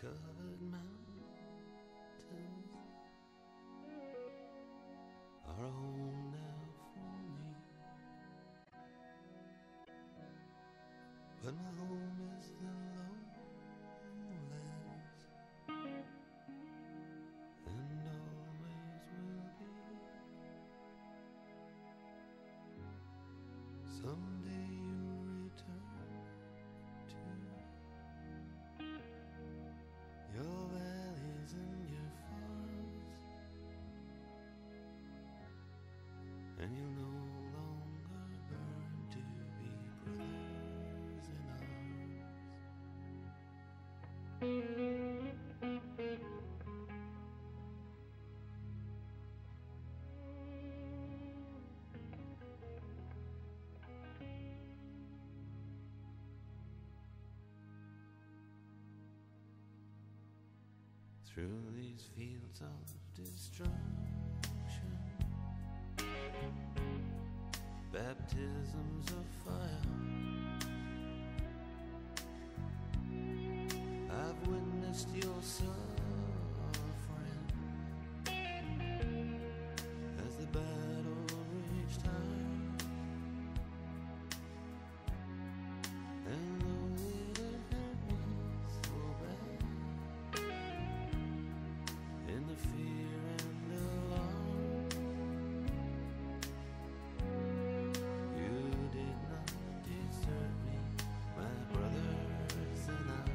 snow-covered mountains are a home now for me, but my home is the lowlands, and always will be. Someday you'll return to your valleys and your farms, and you'll no longer burn to be brothers in arms. Through these fields of destruction, baptisms of fire, I've witnessed your suffering as the battle raged high, and though it hurt me so bad, in the fear and alarm, you did not desert me, my brothers in arms.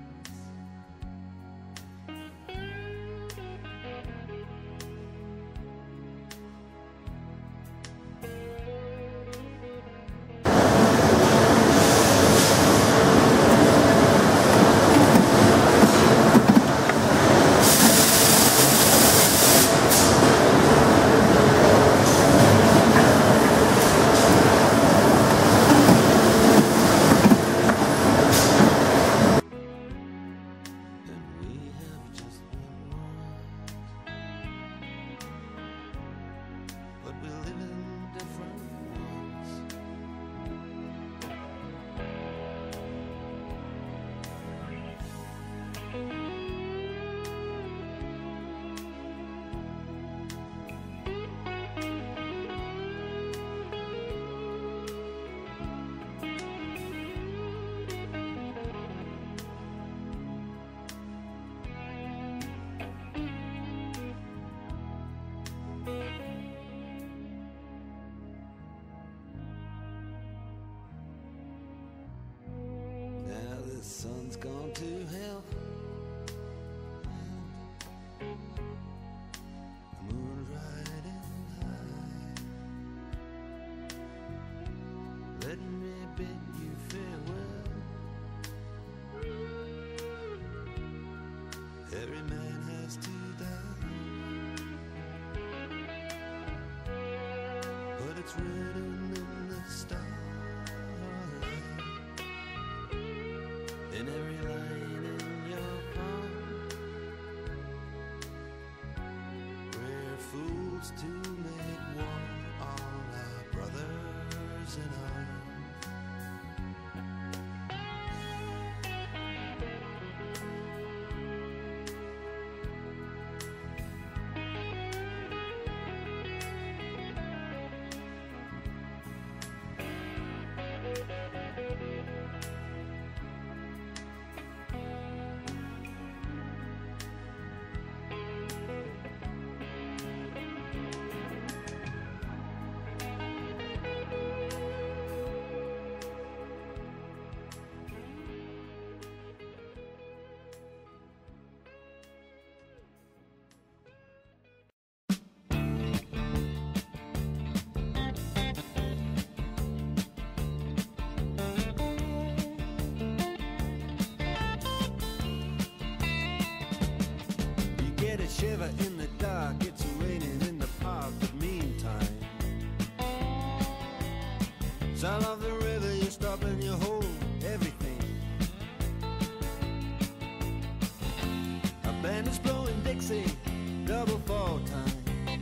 And we have just been wrong, but we live in different worlds. Now the sun's gone to hell, the moon's riding high. Let me bid you farewell. Every man has to die, but it's written in the starlight, in every line in your palm. We're fools to make war on our brothers in arms. You get a shiver in the dark, it's raining in the park, but meantime, sound of the river, you stop and you hold everything. A band is blowing Dixie, double fall time.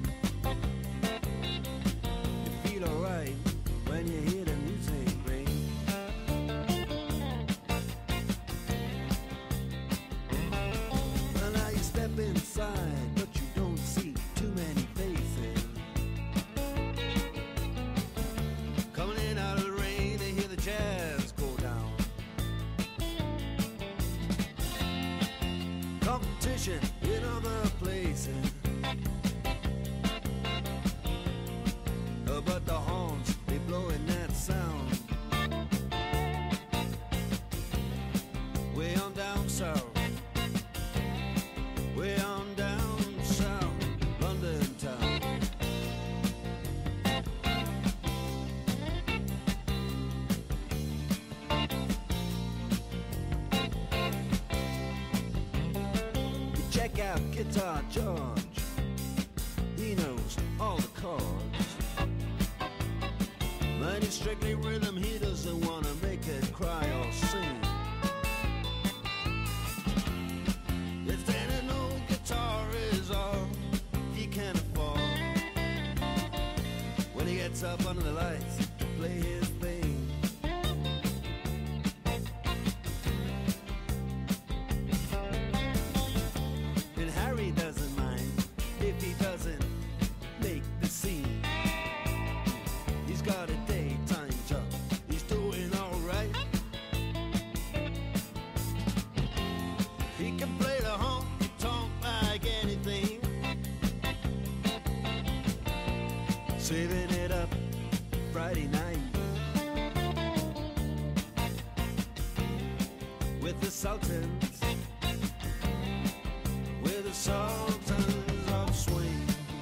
You feel alright when you hear the music ring. preaching in other places. But the horns, they blowing that sound way on down south, way on down south, London town. Check out Guitar George, he knows all the chords. But it's strictly rhythm, he doesn't wanna make it cry or sing. If then an old guitar is all he can afford, when he gets up under the lights to play his thing. And Harry doesn't mind if he doesn't make the scene. He's got a daytime job, he's doing alright. He can play the honky-tonk like anything, saving it up Friday night with the Sultans, with the Sultans of Swing.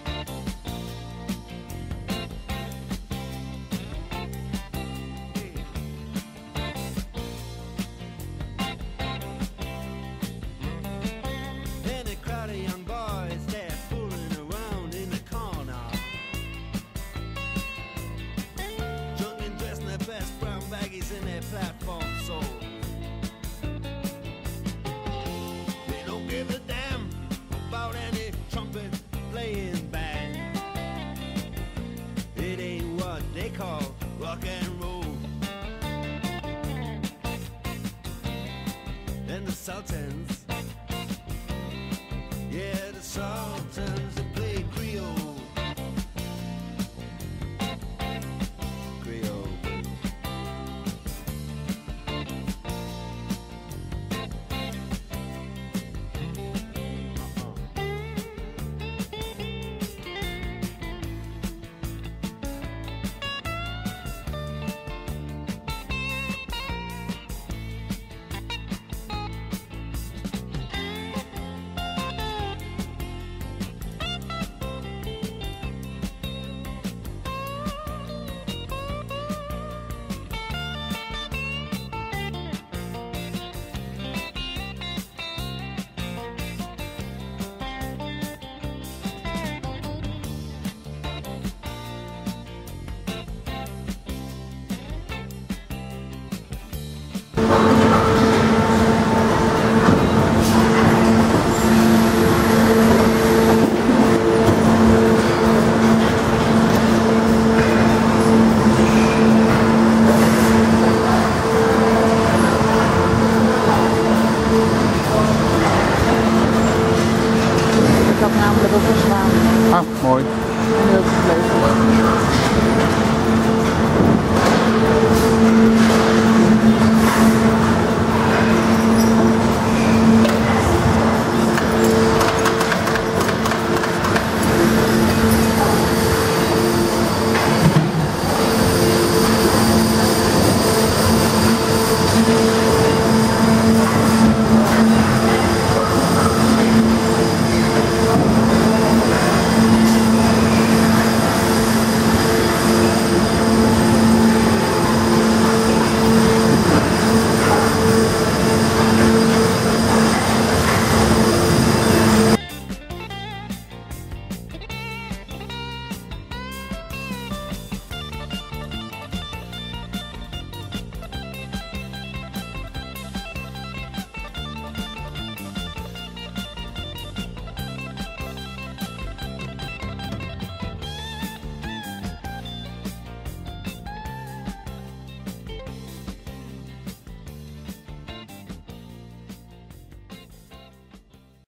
Young boys, they're fooling around in the corner, drunk and dressed in their best brown baggies in their platform soles. They don't give a damn about any trumpet playing band. It ain't what they call rock and roll. And the Sultans,